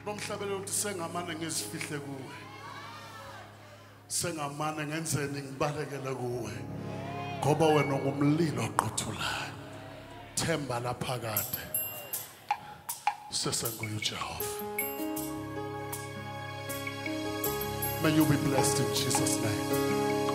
nomhlabelo uthi sengamane ngizifihle kuwe. Sengamane ngenzeni ngibalekele kuwe. Ngoba wena ungumlilo oqothulayo. Themba laphakade. Sesenguye Jehova. May you be blessed in Jesus' name.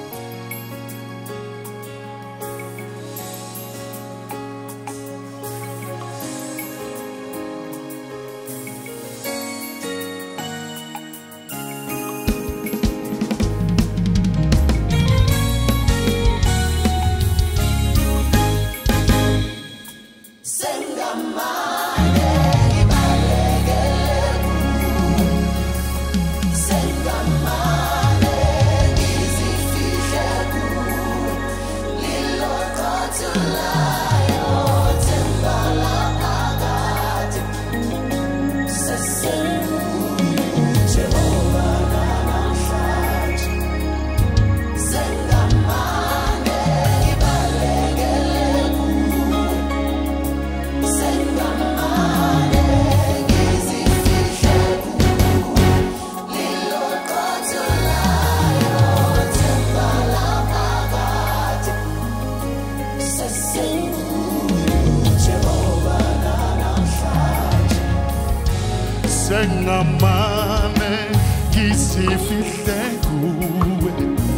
Sengamane ngisifihle kuwe,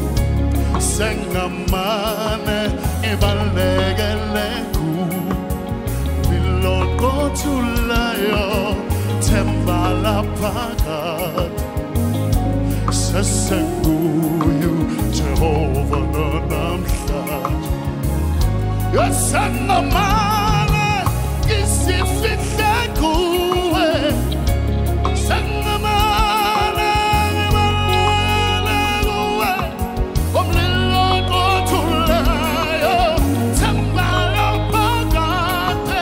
sengamane ngibalekele kuwe, liloqothulayo themba laphakade, sesenguye Jehova namhlanje. Sengamane ngisifihle kuwe, sengamane ngibalekele kuwe, umlilo oqothulayo themba laphakade,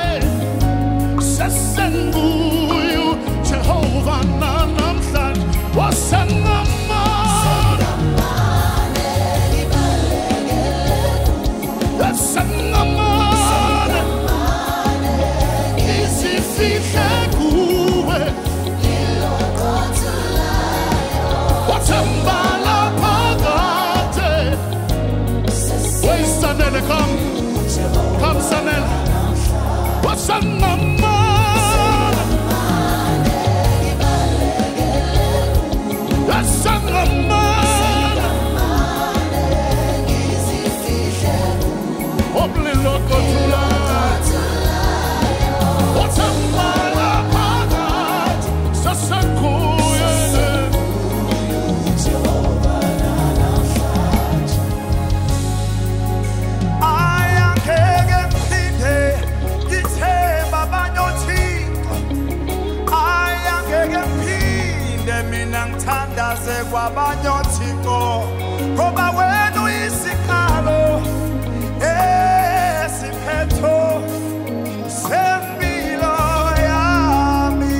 sesenguye Jehova namhlanje. Sengamane ngibalekele kuwe, sengamane ngisifihle kuwe, Sanele, come, Sanele. What's a number? That's a number. Obli loco tula. What's a number? Sasakuye. Nangithandaze kwabanyothiko ngoba wena uyisikhalo esiphetho sempilo yami.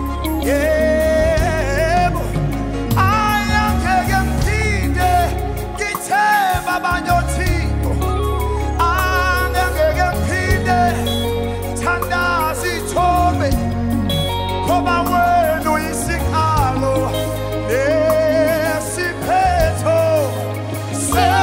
Yebo, ayangeke ngiphinde ngithemba abanyothiko, angeke ngiphinde thandaze ithombe ngoba wena uyisikhalo esiphetho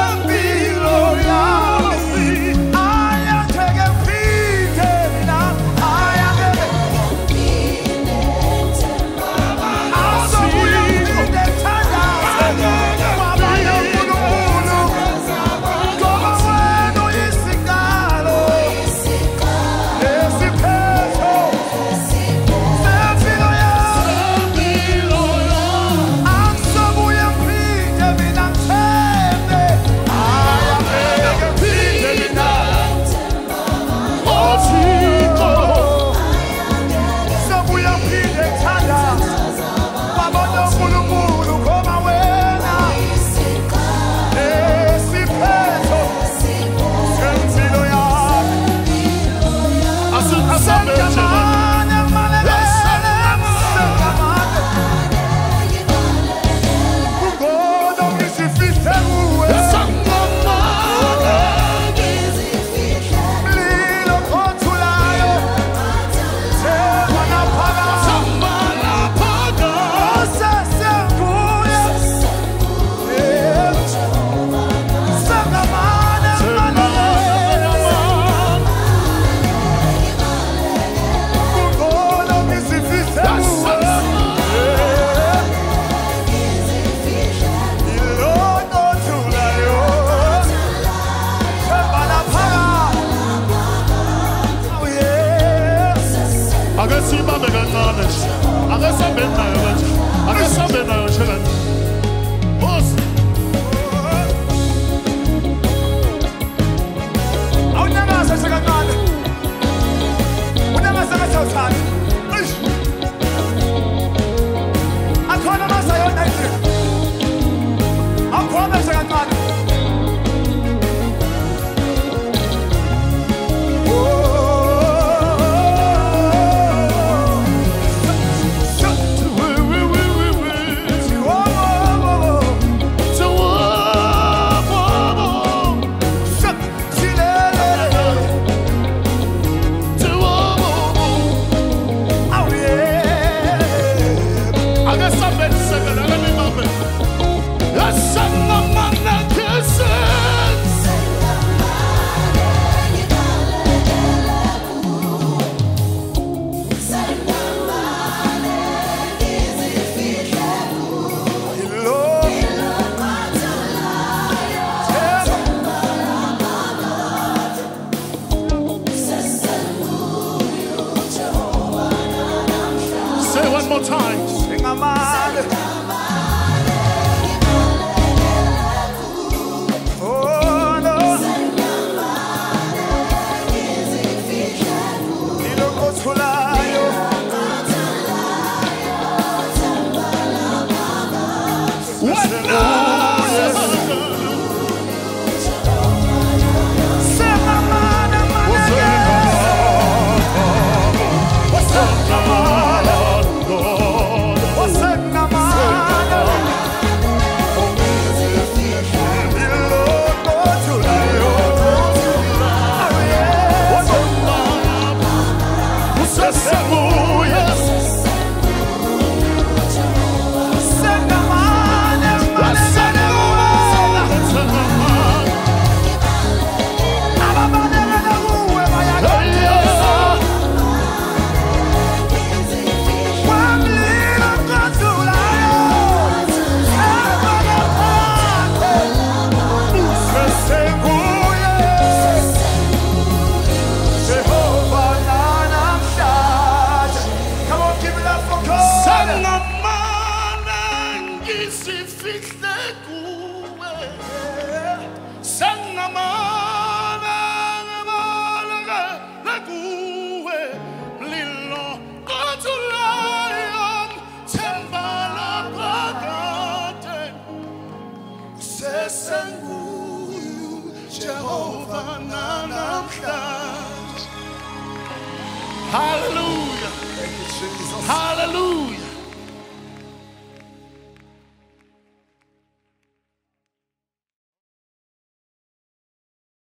Hallelujah.